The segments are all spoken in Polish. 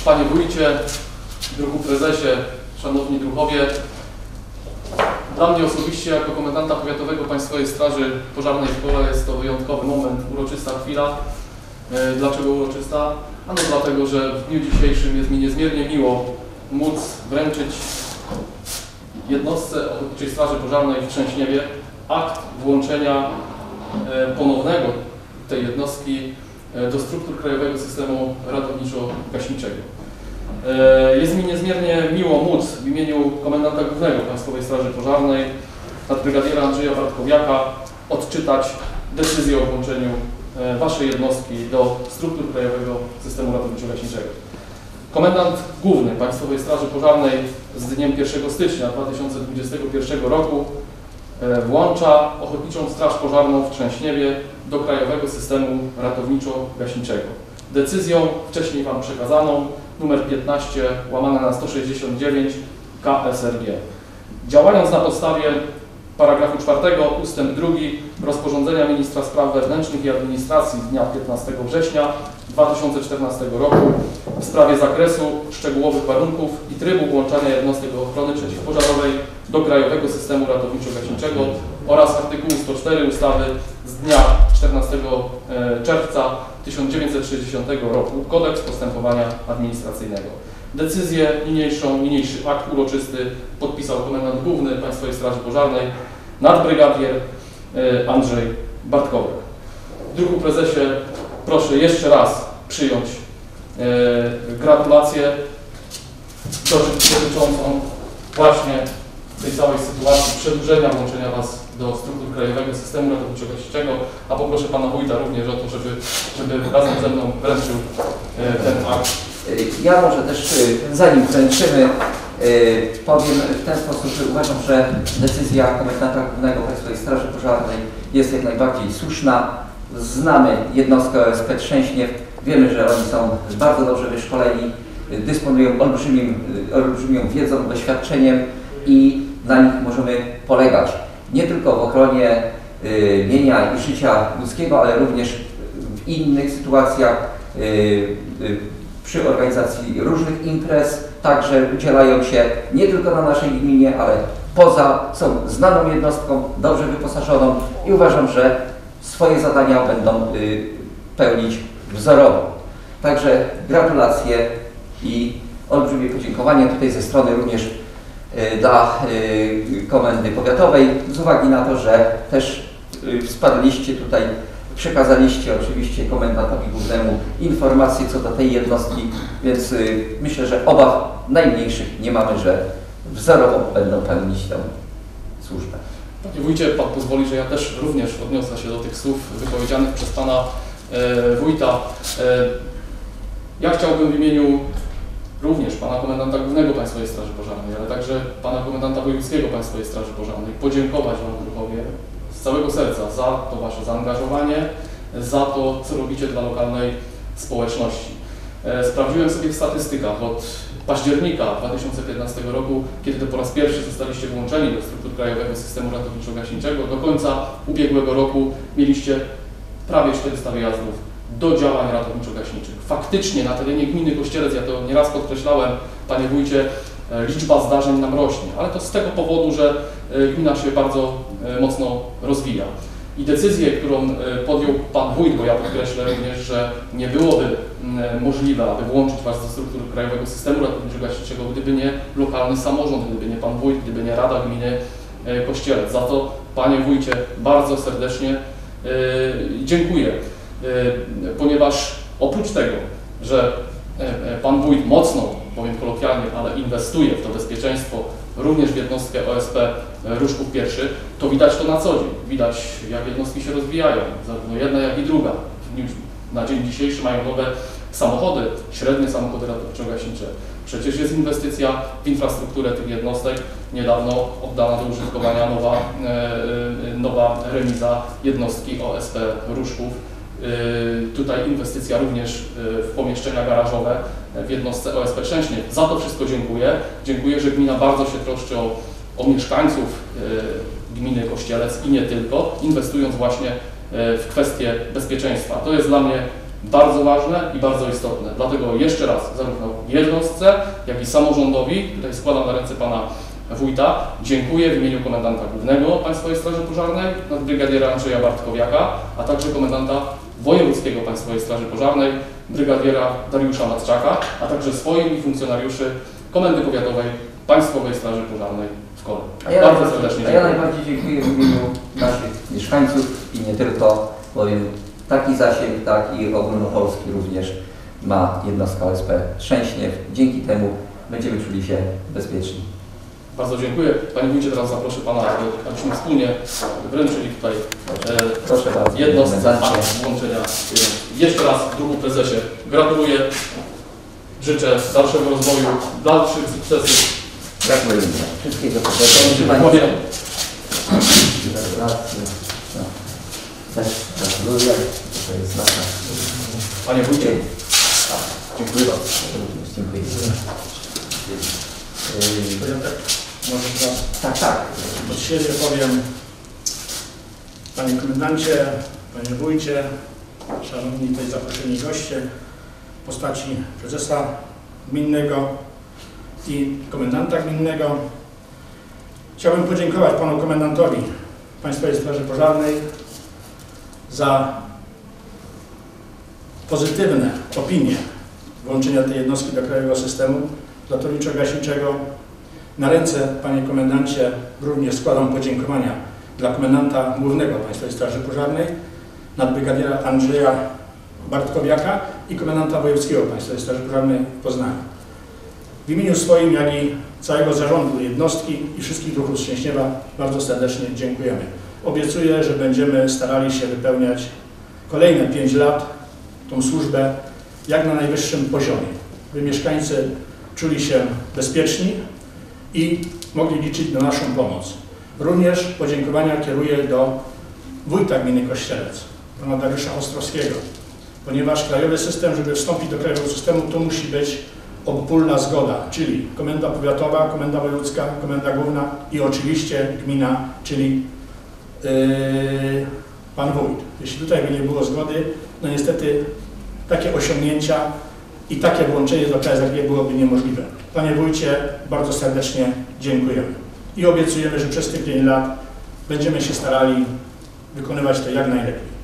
Panie Wójcie, Druhu Prezesie, Szanowni Druhowie, dla mnie osobiście, jako komendanta powiatowego Państwowej Straży Pożarnej w Kole, jest to wyjątkowy moment, uroczysta chwila. Dlaczego uroczysta? Ano dlatego, że w dniu dzisiejszym jest mi niezmiernie miło móc wręczyć jednostce Ochotniczej Straży Pożarnej w Trzęśniewie akt włączenia ponownego tej jednostki do struktur Krajowego Systemu Ratowniczo-Gaśniczego. Jest mi niezmiernie miło móc w imieniu Komendanta Głównego Państwowej Straży Pożarnej, nadbrygadiera Andrzeja Bartkowiaka, odczytać decyzję o włączeniu Waszej jednostki do struktur Krajowego Systemu Ratowniczo-Gaśniczego. Komendant Główny Państwowej Straży Pożarnej z dniem 1 stycznia 2021 roku włącza Ochotniczą Straż Pożarną w Trzęśniewie do Krajowego Systemu Ratowniczo-Gaśniczego. Decyzją wcześniej Wam przekazaną nr 15/169 KSRG. Działając na podstawie paragrafu 4 ustęp 2 rozporządzenia Ministra Spraw Wewnętrznych i Administracji z dnia 15 września 2014 roku w sprawie zakresu, szczegółowych warunków i trybu włączania jednostek ochrony przeciwpożarowej do Krajowego Systemu Ratowniczo-Gaśniczego oraz artykułu 104 ustawy z dnia 14 czerwca 1960 roku Kodeks Postępowania Administracyjnego. Decyzję niniejszy akt uroczysty podpisał Komendant Główny Państwowej Straży Pożarnej nadbrygadier Andrzej Bartkowiak. Druhu Prezesie, proszę jeszcze raz przyjąć gratulacje dotyczącą właśnie tej całej sytuacji przedłużenia włączenia Was do struktur Krajowego Systemu Ratowniczo-Gaśniczego, a poproszę Pana Wójta również o to, żeby razem ze mną wręczył ten akt. Ja może też, zanim wręczymy, powiem w ten sposób, że uważam, że decyzja Komendanta Głównego Państwowej Straży Pożarnej jest jak najbardziej słuszna. Znamy jednostkę OSP Trzęśniew, wiemy, że oni są bardzo dobrze wyszkoleni, dysponują olbrzymią wiedzą, doświadczeniem i na nich możemy polegać. Nie tylko w ochronie mienia i życia ludzkiego, ale również w innych sytuacjach, przy organizacji różnych imprez, także udzielają się nie tylko na naszej gminie, ale poza, są znaną jednostką, dobrze wyposażoną i uważam, że swoje zadania będą pełnić wzorowo. Także gratulacje i olbrzymie podziękowanie tutaj ze strony również dla Komendy Powiatowej, z uwagi na to, że też wsparliście tutaj, przekazaliście oczywiście Komendantowi Głównemu informacje co do tej jednostki, więc myślę, że obaw najmniejszych nie mamy, że wzorowo będą pełnić tę służbę. Panie Wójcie, Pan pozwoli, że ja też również odniosę się do tych słów wypowiedzianych przez Pana Wójta. Ja chciałbym w imieniu również Pana Komendanta Głównego Państwowej Straży Pożarnej, ale także Pana Komendanta Wojewódzkiego Państwowej Straży Pożarnej podziękować Wam, druhowie, z całego serca za to Wasze zaangażowanie, za to, co robicie dla lokalnej społeczności. Sprawdziłem sobie w statystykach od października 2015 roku, kiedy to po raz pierwszy zostaliście włączeni do struktur Krajowego Systemu Ratowniczo-Gaśniczego, do końca ubiegłego roku mieliście prawie 400 wyjazdów do działań ratowniczo-gaśniczych. Faktycznie na terenie gminy Kościelec, ja to nieraz podkreślałem, Panie Wójcie, liczba zdarzeń nam rośnie, ale to z tego powodu, że gmina się bardzo mocno rozwija. I decyzję, którą podjął Pan Wójt, bo ja podkreślę również, że nie byłoby możliwe, aby włączyć Was do struktur Krajowego Systemu Ratowniczo-Gaśniczego, gdyby nie lokalny samorząd, gdyby nie Pan Wójt, gdyby nie Rada Gminy Kościelec. Za to, Panie Wójcie, bardzo serdecznie dziękuję, ponieważ oprócz tego, że Pan Wójt mocno, powiem kolokwialnie, ale inwestuje w to bezpieczeństwo, również w jednostkę OSP Ruszków Pieszy, to widać to na co dzień. Widać, jak jednostki się rozwijają, zarówno jedna, jak i druga. Na dzień dzisiejszy mają nowe samochody, średnie samochody ratowniczo-gaśnicze. Przecież jest inwestycja w infrastrukturę tych jednostek. Niedawno oddana do użytkowania nowa remiza jednostki OSP Ruszków. Tutaj inwestycja również w pomieszczenia garażowe w jednostce OSP Trzęśniew. Za to wszystko dziękuję. Dziękuję, że gmina bardzo się troszczy o mieszkańców gminy Kościelec i nie tylko, inwestując właśnie w kwestie bezpieczeństwa. To jest dla mnie bardzo ważne i bardzo istotne. Dlatego jeszcze raz zarówno jednostce, jak i samorządowi, tutaj składam na ręce pana wójta, dziękuję w imieniu komendanta głównego Państwowej Straży Pożarnej, nadbrygadiera Andrzeja Bartkowiaka, a także komendanta wojewódzkiego Państwowej Straży Pożarnej, brygadiera Dariusza Matczaka, a także swoim i funkcjonariuszy Komendy Powiatowej Państwowej Straży Pożarnej w Kole. Bardzo serdecznie dziękuję. Ja najbardziej dziękuję w imieniu naszych mieszkańców i nie tylko, bowiem taki zasięg, tak i ogólnopolski również ma jednostka OSP Trzęśniew. Dzięki temu będziemy czuli się bezpieczni. Bardzo dziękuję. Panie wójcie, teraz zaproszę pana, abyśmy wspólnie wręczyli tutaj Proszę bardzo, jednostce włączenia. Jeszcze raz, druhu prezesie, gratuluję. Życzę dalszego rozwoju, dalszych sukcesów. Gratuluję. Wszystkiego Dziękuję. Też gratuluję. To jest nasza. Panie wójcie, dziękuję bardzo. Dziękuję. Może teraz Tak. od siebie powiem, panie komendancie, panie wójcie, szanowni tutaj zaproszeni goście w postaci prezesa gminnego i komendanta gminnego. Chciałbym podziękować panu komendantowi Państwowej Straży Pożarnej za pozytywne opinie włączenia tej jednostki do krajowego systemu ratowniczo-gaśniczego. Na ręce, panie komendancie, również składam podziękowania dla komendanta głównego Państwowej Straży Pożarnej, nadbrygadiera Andrzeja Bartkowiaka i komendanta wojewódzkiego Państwowej Straży Pożarnej w Poznaniu. W imieniu swoim, jak i całego zarządu jednostki i wszystkich druhów z Trzęśniewa bardzo serdecznie dziękujemy. Obiecuję, że będziemy starali się wypełniać kolejne 5 lat tą służbę jak na najwyższym poziomie, by mieszkańcy czuli się bezpieczni i mogli liczyć na naszą pomoc. Również podziękowania kieruję do wójta gminy Kościelec, pana Dariusza Ostrowskiego, ponieważ krajowy system, żeby wstąpić do krajowego systemu, to musi być obopólna zgoda, czyli komenda powiatowa, komenda wojewódzka, komenda główna i oczywiście gmina, czyli pan wójt. Jeśli tutaj by nie było zgody, no niestety takie osiągnięcia i takie włączenie do KSRG byłoby niemożliwe. Panie wójcie, bardzo serdecznie dziękujemy i obiecujemy, że przez tych 5 lat będziemy się starali wykonywać to jak najlepiej.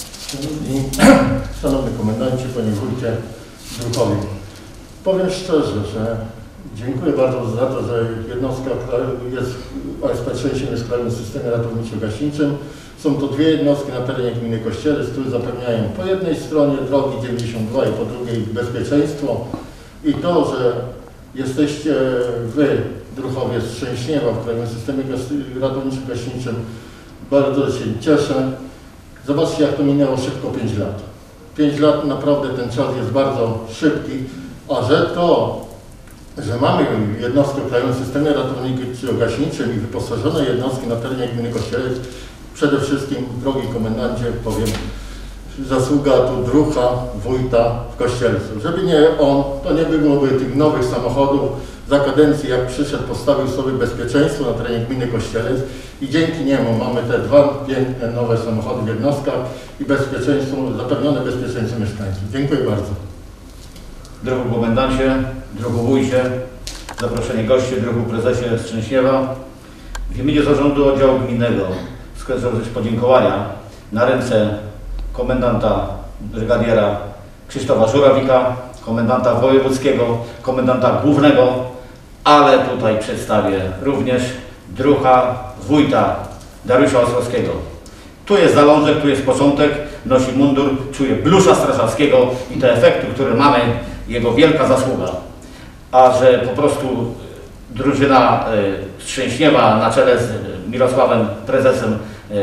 Szanowny komendancie, panie wójcie, druhowie. Powiem szczerze, że dziękuję bardzo za to, że jednostka jest OSP Trzęśniew jest w krajowym systemie ratowniczo-gaśniczym. Są to 2 jednostki na terenie gminy Kościelec, które zapewniają po jednej stronie drogi 92 i po drugiej bezpieczeństwo. I to, że jesteście wy, druhowie z Trzęśniewa w krajowym systemie ratowniczo-gaśniczym, bardzo się cieszę. Zobaczcie, jak to minęło szybko 5 lat. 5 lat, naprawdę ten czas jest bardzo szybki, a że to, że mamy jednostkę w krajowym systemie ratowniczo-gaśniczym i wyposażone jednostki na terenie gminy Kościelec, przede wszystkim, drogi komendancie, powiem, zasługa tu druha, wójta w Kościelcu. Żeby nie on, to nie byłoby tych nowych samochodów. Za kadencji, jak przyszedł, postawił sobie bezpieczeństwo na terenie gminy Kościelec i dzięki niemu mamy te 2 piękne nowe samochody w jednostkach i bezpieczeństwo, zapewnione bezpieczeństwo mieszkańców. Dziękuję bardzo. Druhu komendancie, druhu wójcie, zaproszeni goście, druhu prezesie z Trzęśniewa. W imieniu zarządu oddziału gminnego chcę złożyć podziękowania na ręce komendanta brygadiera Krzysztofa Żurawika, komendanta wojewódzkiego, komendanta głównego, ale tutaj przedstawię również druha wójta Dariusza Ostrowskiego. Tu jest zalążek, tu jest początek, nosi mundur, czuje blusza strażackiego i te efekty, które mamy, jego wielka zasługa. A że po prostu drużyna Trzęśniewa na czele z Mirosławem, prezesem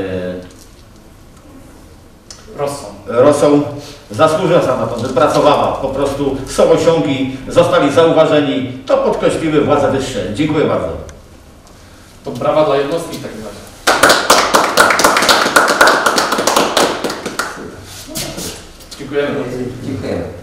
Rosą, zasłużyła na to, że pracowała, po prostu są osiągi, zostali zauważeni, to podkreśliły władze wyższe. Dziękuję bardzo. To brawa dla jednostki w takim razie. Dziękujemy. Dziękujemy.